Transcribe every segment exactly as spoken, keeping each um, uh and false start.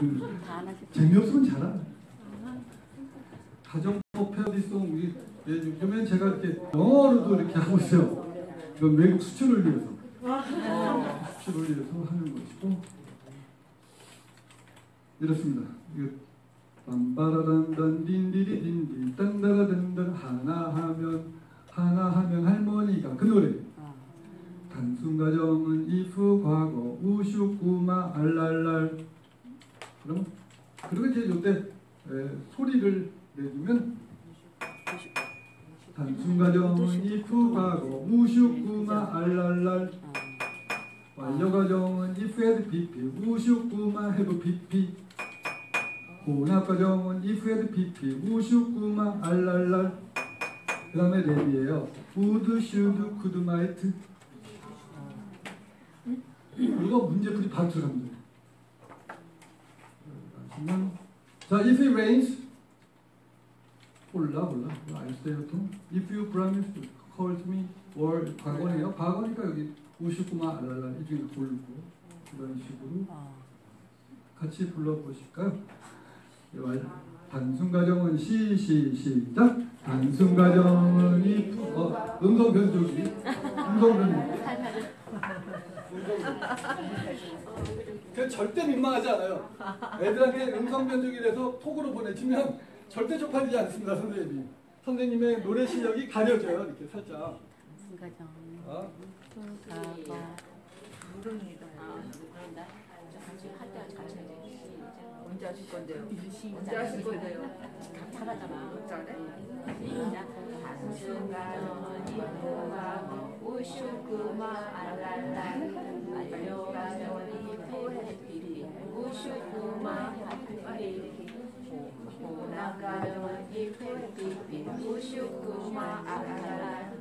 재미없으면 잘안 해. 가정법 패러디송 우리 예, 요즘엔 제가 이렇게 영어로도 이렇게 하고 있어요. 이건 외국 수출을 위해서 수출을 위해서 하는 것이고 이렇습니다. 이거 빰바라단단 딘디리 딘디 딴다라단단 하나 하면 하나 하면 할머니가 그 노래. 단순 가정은 if 과거 우슈꾸마 알랄랄. 그럼 그리고 이제 요때 소리를 내주면 단순 가정은 if 과거 우슈꾸마 알랄랄. 완료 가정은 if had pp 우슈꾸마 have pp. 혼합 가정은 if had pp 우슈꾸마 알랄랄. 그 다음에 랩이에요. would, should, could, might. 이거 문제풀이 바로 들어가면 돼요. 자, if it rains. 몰라, 몰라. 알았어요, 보통. If you promise to call to me. or 과거네요. 과거니까 여기 우슈구마 알랄라 이 중에 고르고 이런 식으로 같이 불러보실까요? 단순 가정은 시, 시, 시작. 단순 가정은 이 어, 음성 변조기. 음성 변조기. 그 절대 민망하지 않아요. 애들한테 음성 변조기라서 톡으로 보내주면 절대 쪽팔리지 않습니다, 선생님이. 선생님의 노래 실력이 가려져요, 이렇게 살짝. 단순 가정. 어? 모릅니다. 언제 하실 건데요? 언제 하실 건데요? 잘하잖아. 잘해? 단순 가정은 이쁘가 우슈구마 알랄라 완료 가정은 이쁘 해피피 우슈구마 해피피 혼합 가정은 이쁘 해피피 우슈구마 알랄라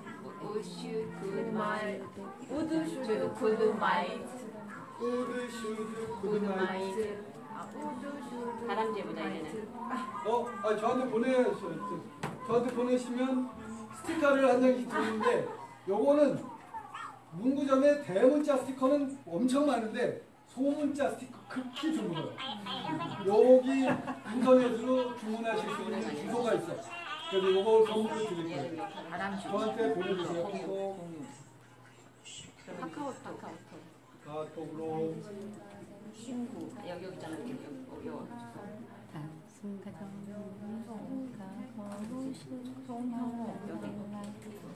우슈구마 우드슈 구드마이트 우드슈드 구드마이트. 다람쥐보다 이제는. 어, 아, 저한테 보내셔. 저한테 보내시면 스티커를 한 장씩 드리는데 요거는 문구점에 대문자 스티커는 엄청 많은데 소문자 스티커 극히 드물어요. 여기 인터넷으로 주문하실 수 있는 주소가 있어. 그래서 요거 선물로 드릴 거예요. 저한테 보내주세요. 카카오 카카오톡. 카톡으로. 친구 여기 여기 있잖아. 여기 여기 여기. 단순 가정.